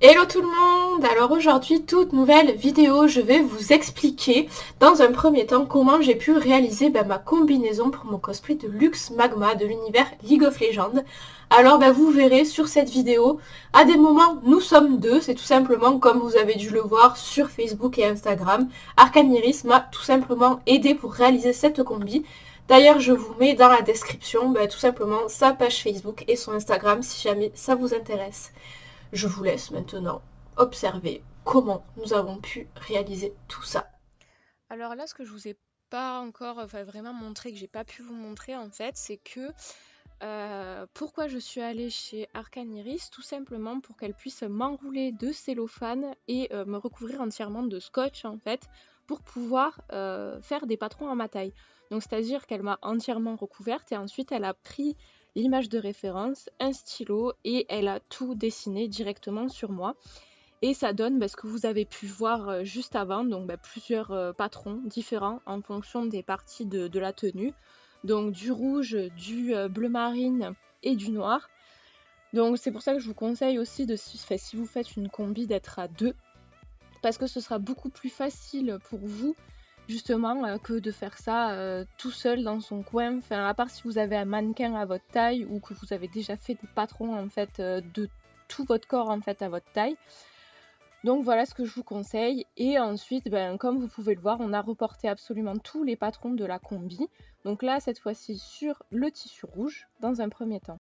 Hello tout le monde! Alors aujourd'hui, toute nouvelle vidéo, je vais vous expliquer dans un premier temps comment j'ai pu réaliser ma combinaison pour mon cosplay de Lux Magma de l'univers League of Legends. Alors vous verrez sur cette vidéo, à des moments nous sommes deux, c'est tout simplement comme vous avez dû le voir sur Facebook et Instagram. Arcaniris m'a tout simplement aidé pour réaliser cette combi. D'ailleurs, je vous mets dans la description tout simplement sa page Facebook et son Instagram si jamais ça vous intéresse. Je vous laisse maintenant observer comment nous avons pu réaliser tout ça. Alors là, ce que je vous ai pas encore vraiment montré, que j'ai pas pu vous montrer en fait, c'est que pourquoi je suis allée chez Arcaniris, tout simplement pour qu'elle puisse m'enrouler de cellophane et me recouvrir entièrement de scotch en fait, pour pouvoir faire des patrons à ma taille. Donc c'est-à-dire qu'elle m'a entièrement recouverte et ensuite elle a pris l'image de référence, un stylo et elle a tout dessiné directement sur moi. Et ça donne ce que vous avez pu voir juste avant, donc plusieurs patrons différents en fonction des parties de la tenue. Donc du rouge, du bleu marine et du noir. Donc c'est pour ça que je vous conseille aussi si vous faites une combi d'être à deux, parce que ce sera beaucoup plus facile pour vous justement que de faire ça tout seul dans son coin. Enfin, à part si vous avez un mannequin à votre taille ou que vous avez déjà fait des patrons en fait de tout votre corps en fait à votre taille. Donc voilà ce que je vous conseille. Et ensuite, comme vous pouvez le voir, on a reporté absolument tous les patrons de la combi. Donc là, cette fois-ci sur le tissu rouge, dans un premier temps.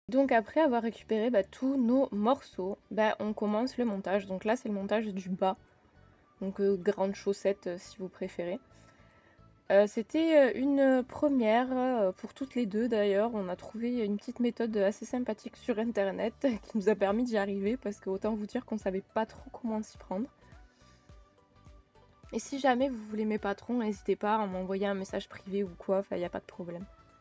Donc après avoir récupéré tous nos morceaux, on commence le montage. Donc là c'est le montage du bas, donc grande chaussette si vous préférez. C'était une première pour toutes les deux d'ailleurs. On a trouvé une petite méthode assez sympathique sur internet qui nous a permis d'y arriver parce que autant vous dire qu'on savait pas trop comment s'y prendre. Et si jamais vous voulez mes patrons, n'hésitez pas à m'envoyer un message privé ou quoi, il n'y a pas de problème.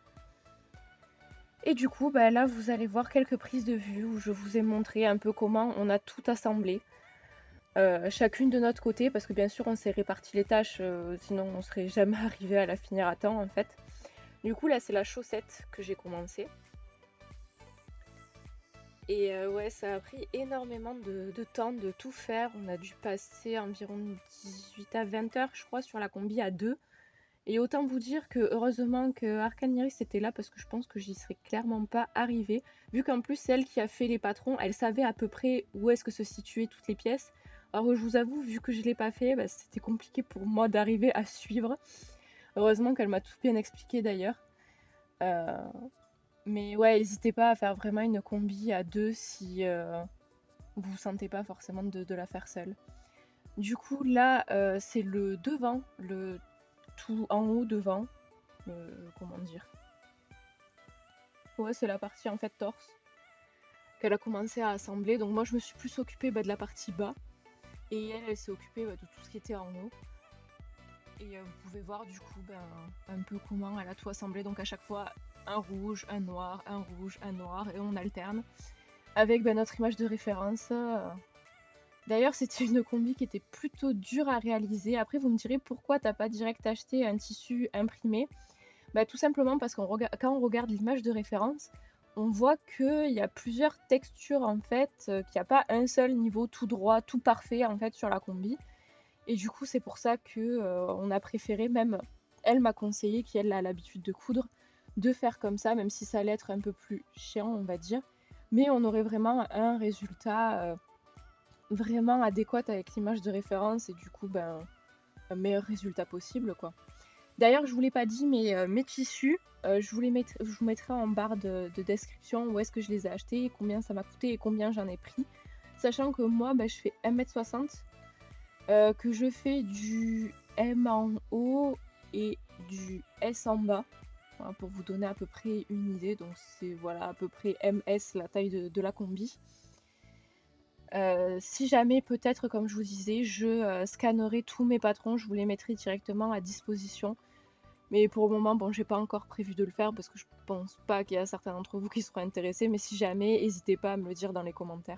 Et du coup, là vous allez voir quelques prises de vue où je vous ai montré un peu comment on a tout assemblé. Chacune de notre côté, parce que bien sûr on s'est réparti les tâches, sinon on serait jamais arrivé à la finir à temps en fait. Du coup là c'est la chaussette que j'ai commencé. Et ouais, ça a pris énormément de temps de tout faire. On a dû passer environ 18 à 20 heures je crois sur la combi à deux. Et autant vous dire que heureusement que Arcane Iris était là parce que je pense que j'y serais clairement pas arrivée. Vu qu'en plus c'est elle qui a fait les patrons, elle savait à peu près où est-ce que se situaient toutes les pièces. Alors je vous avoue, vu que je l'ai pas fait, c'était compliqué pour moi d'arriver à suivre. Heureusement qu'elle m'a tout bien expliqué d'ailleurs. Mais ouais, n'hésitez pas à faire vraiment une combi à deux si vous ne sentez pas forcément de la faire seule. Du coup là c'est le devant, le tout en haut devant, comment dire. Ouais, c'est la partie en fait torse qu'elle a commencé à assembler. Donc moi je me suis plus occupée de la partie bas. Et elle s'est occupée de tout ce qui était en haut. Et vous pouvez voir du coup un peu comment elle a tout assemblé. Donc à chaque fois un rouge, un noir, un rouge, un noir. Et on alterne avec notre image de référence. D'ailleurs c'était une combi qui était plutôt dure à réaliser. Après vous me direz pourquoi t'as pas direct acheté un tissu imprimé. Tout simplement parce que quand on regarde l'image de référence, on voit qu'il y a plusieurs textures en fait, qu'il n'y a pas un seul niveau tout droit, tout parfait en fait sur la combi. Et du coup c'est pour ça que on a préféré, même elle m'a conseillé, qui elle a l'habitude de coudre, de faire comme ça, même si ça allait être un peu plus chiant on va dire. Mais on aurait vraiment un résultat vraiment adéquat avec l'image de référence et du coup un meilleur résultat possible quoi. D'ailleurs, je vous l'ai pas dit, mais mes tissus, je vous mettrai en barre de description où est-ce que je les ai achetés, combien ça m'a coûté et combien j'en ai pris. Sachant que moi, je fais 1m60, que je fais du M en haut et du S en bas, voilà, pour vous donner à peu près une idée. Donc c'est voilà à peu près MS la taille de la combi. Si jamais peut-être comme je vous disais, je scannerai tous mes patrons, je vous les mettrai directement à disposition. Mais pour le moment, j'ai pas encore prévu de le faire parce que je pense pas qu'il y a certains d'entre vous qui seront intéressés. Mais si jamais, n'hésitez pas à me le dire dans les commentaires.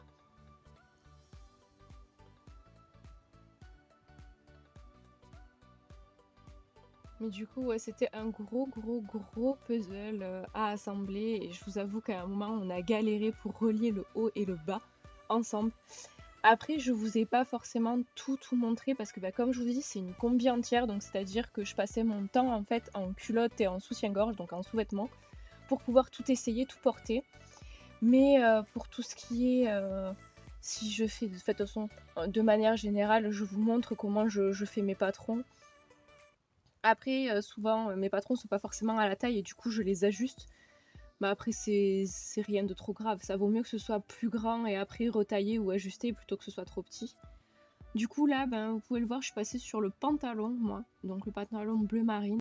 Mais du coup, ouais, c'était un gros puzzle à assembler. Et je vous avoue qu'à un moment, on a galéré pour relier le haut et le bas ensemble. Après, je vous ai pas forcément tout montré parce que comme je vous ai dit, c'est une combi entière, donc c'est-à-dire que je passais mon temps en fait en culotte et en soutien-gorge, donc en sous-vêtements, pour pouvoir tout essayer, tout porter. Mais pour tout ce qui est, si je fais, de toute façon, de manière générale, je vous montre comment je fais mes patrons. Après, souvent, mes patrons sont pas forcément à la taille et du coup, je les ajuste. Après, c'est rien de trop grave. Ça vaut mieux que ce soit plus grand et après retaillé ou ajusté plutôt que ce soit trop petit. Du coup, là, vous pouvez le voir, je suis passée sur le pantalon, moi. Donc le pantalon bleu marine.